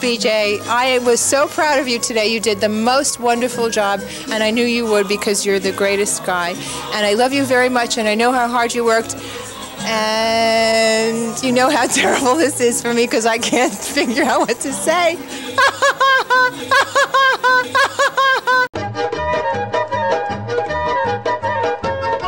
BJ. I was so proud of you today. You did the most wonderful job, and I knew you would because you're the greatest guy. And I love you very much, and I know how hard you worked. And you know how terrible this is for me because I can't figure out what to say.